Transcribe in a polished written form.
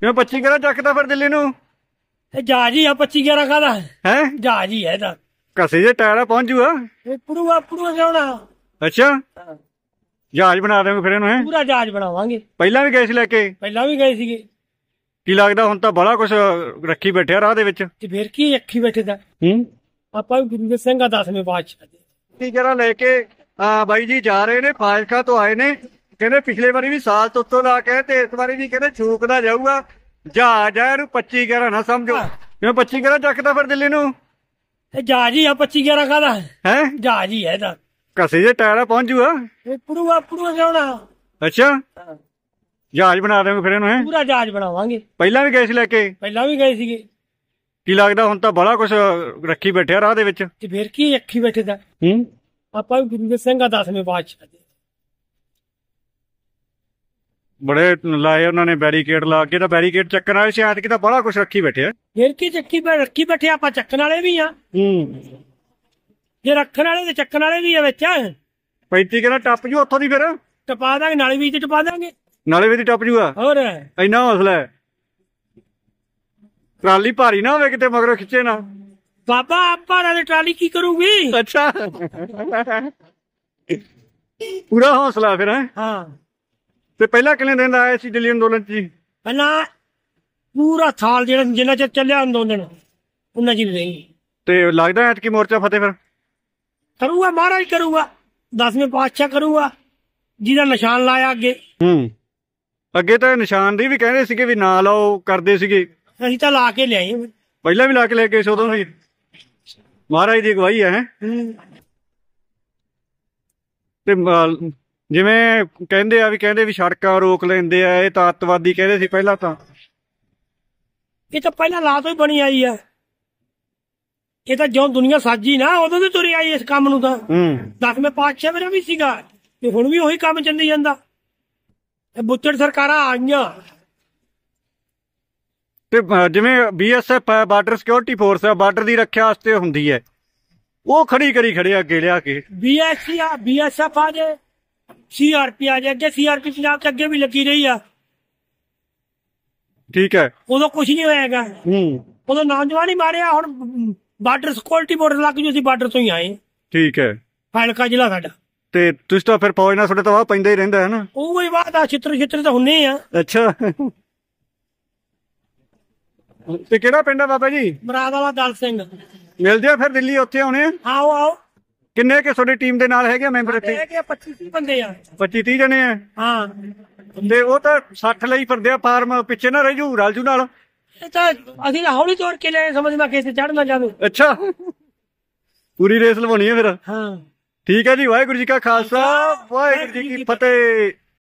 ਕਿਉਂ 25 ਗੇੜਾ ਚੱਕਦਾ ਫਿਰ ਦਿੱਲੀ ਨੂੰ? ਇਹ ਜਹਾਜ਼ ਹੀ ਆ 25 11 ਕਾਹਦਾ ਹੈ? ਜਹਾਜ਼ ਹੀ ਹੈ ਇਹਦਾ। ਘਸੇ ਜੇ ਟਾਇਰ ਪਹੁੰਚ ਜੂਗਾ। ਇਹ ਪੂਰਾ ਜਾਣਾ। ਅੱਛਾ ਜਹਾਜ਼ ਬਣਾ ਦੇਵਾਂਗੇ ਫਿਰ ਇਹਨੂੰ? ਹੈ ਪੂਰਾ ਜਹਾਜ਼ ਬਣਾਵਾਂਗੇ। ਪਹਿਲਾਂ ਵੀ ਗਏ ਸੀ ਲੈ ਕੇ? ਪਹਿਲਾਂ ਵੀ ਗਏ ਸੀਗੇ। ਕੀ ਲੱਗਦਾ ਹੁਣ ਤਾਂ ਬੜਾ ਕੁਛ ਰੱਖੀ ਬੈਠਿਆ ਰਾਹ ਦੇ ਵਿੱਚ? ਤੇ ਫਿਰ ਕੀ ਰੱਖੀ ਬੈਠੇ ਦਾ? ਆਪਾਂ ਵੀ ਗੁਰੂ ਸਿੰਘ ਆ 10ਵੇਂ ਪਾਤਸ਼ਾਹ ਦੇ ਜਰਾ ਲੈ ਕੇ ਬਾਈ ਜੀ ਜਾ ਰਹੇ ਨੇ, ਫਾਜ਼ਿਲਕਾ ਤੋਂ ਆਏ ਨੇ। ਕਹਿੰਦੇ ਪਿਛਲੇ ਵਾਰੀ ਵੀ ਸਾਲ ਤੋਂ ਉੱਤੋਂ ਲਾ ਕੇ ਤੇ ਇਸ ਵਾਰੀ ਵੀ ਕਹਿੰਦੇ ਛੂਕਦਾ ਜਾਊਗਾ ਜਹਾਜ਼ ਆ। ਇਹਨੂੰ 25 11 ਨਾ ਸਮਝੋ। ਕਿਉਂ 25 11 ਚੱਕਦਾ ਫਿਰ ਦਿੱਲੀ ਨੂੰ? ਇਹ ਜਹਾਜ਼ ਹੀ ਆ 25 11 ਕਾਹਦਾ ਹੈ? ਜਹਾਜ਼ ਹੀ ਹੈ ਇਹਦਾ। ਘਸੇ ਜੇ ਟਾਇਰ ਪਹੁੰਚ ਜੂਗਾ। ਇਹ ਪੂਰਾ ਜਾਣਾ। ਅੱਛਾ ਜਹਾਜ਼ ਬਣਾ ਦੇਵਾਂਗੇ ਫਿਰ ਇਹਨੂੰ? ਹੈ ਪੂਰਾ ਜਹਾਜ਼ ਬਣਾਵਾਂਗੇ। ਪਹਿਲਾਂ ਵੀ ਗਏ ਸੀ ਲੈ ਕੇ? ਪਹਿਲਾਂ ਵੀ ਗਏ ਸੀਗੇ। ਕੀ ਲੱਗਦਾ ਹੁਣ ਤਾਂ ਬੜਾ ਕੁਛ ਰੱਖੀ ਬੈਠਿਆ ਰਾਹ ਦੇ ਵਿੱਚ? ਤੇ ਫਿਰ ਕੀ ਰੱਖੀ ਬੈਠੇ ਦਾ? ਆਪਾਂ ਵੀ ਗੁਰੂ ਸਿੰਘ ਆ 10ਵੇਂ ਪਾਤਸ਼ਾਹ ਦੇ ਬੜੇ ਲਾਏ ਉਹਨਾਂ ਨੇ ਬੈਰੀਕੇਡ ਲਾ ਕੇ। ਤਾਂ ਬੈਰੀਕੇਡ ਚੱਕਣ ਵਾਲੇ ਸ਼ਾਇਦ ਕਿ ਤਾਂ ਬੜਾ ਕੁਛ ਰੱਖੀ ਬੈਠੇ ਆ। ਫਿਰ ਕੀ ਰੱਖੀ ਬੈਠੇ? ਆਪਾਂ ਚੱਕਣ ਵਾਲੇ ਵੀ ਆ। ਜੇ ਰੱਖਣ ਵਾਲੇ ਤੇ ਚੱਕਣ ਵਾਲੇ ਵੀ ਆ ਵਿੱਚ। 35 ਕਿਹੜਾ ਟੱਪ ਜੂ ਉੱਥੋਂ ਦੀ? ਫਿਰ ਟਪਾ ਦਾਂਗੇ, ਨਾਲੇ ਵੀ ਤੇ ਟਪਾ ਦਾਂਗੇ। ਨਾਲੇ ਵੀ ਦੀ ਟੱਪ ਜੂਗਾ? ਹੋਰ ਇੰਨਾ ਹੌਸਲਾ ਹੈ? ਟਰਾਲੀ ਭਾਰੀ ਨਾ ਹੋਵੇ ਕਿਤੇ ਮਗਰੋਂ ਖਿੱਚੇ ਨਾ? ਬਾਬਾ ਆਪਾਂ ਨਾਲੇ ਟਰਾਲੀ ਕੀ ਕਰੂਗੀ? ਅੱਛਾ ਪੂਰਾ ਹੌਸਲਾ ਫਿਰ? ਹੈ ਹਾਂ। ਤੇ ਪਹਿਲਾਂ ਕਿੰਨੇ ਦਿਨ ਆਏ ਸੀ ਦਿੱਲੀ ਅੰਦੋਲਨ ਚ ਜੀ? ਪਹਿਲਾਂ ਪੂਰਾ ਸਾਲ ਜਿੰਨਾ ਚਿਰ ਚੱਲਿਆ ਅੰਦੋਲਨ ਉਹਨਾਂ ਚਿਰ ਰਹੀ। ਤੇ ਲੱਗਦਾ ਐਤਕੀ ਮੋਰਚਾ ਫਤਿਹ ਫਿਰ ਕਰੂਗਾ? ਮਹਾਰਾਜ ਕਰੂਗਾ, 10ਵੇਂ ਪਾਤਸ਼ਾਹ ਕਰੂਗਾ ਜਿਹਦਾ ਨਿਸ਼ਾਨ ਲਾਇਆ ਅੱਗੇ। ਅੱਗੇ ਤਾਂ ਨਿਸ਼ਾਨ ਦੀ ਵੀ ਕਹਿੰਦੇ ਸੀਗੇ ਵੀ ਨਾ ਲਾਓ ਕਰਦੇ ਸੀਗੇ। ਅਸੀਂ ਤਾਂ ਲਾ ਕੇ ਲਿਆਏ। ਪਹਿਲਾਂ ਵੀ ਲਾ ਕੇ ਲੈ ਕੇ ਉਦੋਂ ਵੀ ਮਹਾਰਾਜ ਦੀ ਅਗਵਾਈ ਹੈ। ਤੇ ਜਿਵੇਂ ਕਹਿੰਦੇ ਵੀ ਸੜਕਾਂ ਰੋਕ ਲੈਂਦੇ ਆ, ਇਹ ਤਾਂ ਅੱਤਵਾਦੀ ਕਹਿੰਦੇ ਸੀ ਪਹਿਲਾਂ। ਤਾਂ ਇਹ ਤਾਂ ਪਹਿਲਾਂ ਲਾ ਤੋਂ ਹੀ ਬਣੀ ਆਈ ਆ। ਇਹ ਤਾਂ ਜੋ ਦੁਨੀਆ ਸਾਜੀ ਨਾ ਉਦੋਂ ਵੀ ਤੁਰੀ ਆਈ ਇਸ ਕੰਮ ਨੂੰ। ਤਾਂ 10ਵੇਂ ਪਾਤਸ਼ਾਹ ਮੇਰਾ ਵੀ ਸੀਗਾ ਤੇ ਹੁਣ ਵੀ ਉਹੀ ਕੰਮ ਚੱਲੀ ਜਾਂਦਾ। ਇਹ ਬੁੱਚੜ ਸਰਕਾਰਾਂ ਆ ਗਈਆਂ। ਤੇ ਜਿਵੇਂ BSF ਹੈ, ਬਾਰਡਰ ਸਿਕਿਉਰਿਟੀ ਫੋਰਸ ਹੈ, ਬਾਰਡਰ ਦੀ ਰੱਖਿਆ ਵਾਸਤੇ ਹੁੰਦੀ ਹੈ, ਉਹ ਖੜੀ ਕਰੀ ਖੜਿਆ ਅੱਗੇ ਲਿਆ ਕੇ। BSF ਆ ਜੇ, CRP ਆ ਜੇ। ਅੱਗੇ CRP ਪੰਜਾਬ ਚ ਅੱਗੇ ਵੀ ਲੱਗੀ ਰਹੀ ਆ। ਠੀਕ ਹੈ। ਉਦੋਂ ਕੁਛ ਨਹੀਂ ਹੋਏਗਾ। ਉਦੋਂ ਨੌਜਵਾਨ ਹੀ ਮਾਰਿਆ। ਹੁਣ ਬਾਰਡਰ ਸਿਕਿਉਰਿਟੀ ਫੋਰਸ ਲੱਗ ਜੂ। ਅਸੀਂ ਬਾਰਡਰ ਤੋਂ ਹੀ ਆਏ। ਠੀਕ ਹੈ। ਫਾਜ਼ਿਲਕਾ ਜ਼ਿਲ੍ਹਾ ਸਾਡਾ। ਤੇ ਤੁਸੀਂ ਤਾਂ ਫਿਰ ਫੌਜ ਨਾਲ ਤੁਹਾਡੇ ਤਾਂ ਵਾਹ ਪੈਂਦਾ ਹੀ ਰਹਿੰਦਾ ਹੈ ਨਾ? ਉਹ ਹੀ ਬਾਤ ਆ। ਛਿੱਤਰ ਤਾਂ ਹੁੰਨੇ ਆ। ਅੱਛਾ ਤੇ ਕਿਹੜਾ ਪਿੰਡ ਆ ਬਾਬਾ ਜੀ? ਮਰਾਦ ਵਾਲਾ ਦਲ ਸਿੰਘ। ਮਿਲਦੇ ਆ ਫਿਰ ਦਿੱਲੀ ਉੱਥੇ ਆਉਣੇ ਆ? ਆਓ। ਕਿੰਨੇ ਕਿ ਤੁਹਾਡੀ ਟੀਮ ਦੇ ਨਾਲ ਹੈਗੇ ਮੈਂਬਰ ਇੱਥੇ? 25-30 ਬੰਦੇ ਆ। 25-30 ਜਣੇ ਆ? ਹਾਂ। ਤੇ ਉਹ ਤਾਂ 60 ਲਈ ਫਿਰਦੇ ਆ ਫਾਰਮ। ਪਿੱਛੇ ਨਾ ਰਹਿ ਜੂ, ਰਲ ਜੂ ਨਾਲ। ਇਹ ਤਾਂ ਅਸੀਂ ਹੌਲੀ ਤੋੜ ਕੇ ਲੈ ਸਮਝਦਾ ਕਿਸੇ ਚੜ ਨਾ ਜਾਵੇ। ਅੱਛਾ ਪੂਰੀ ਰੇਸ ਲਵਾਉਣੀ ਹੈ ਫਿਰ? ਹਾਂ। ਠੀਕ ਹੈ ਜੀ। ਵਾਹਿਗੁਰੂ ਜੀ ਕਾ ਖਾਲਸਾ, ਵਾਹਿਗੁਰੂ ਜੀ ਕੀ ਫਤਿਹ।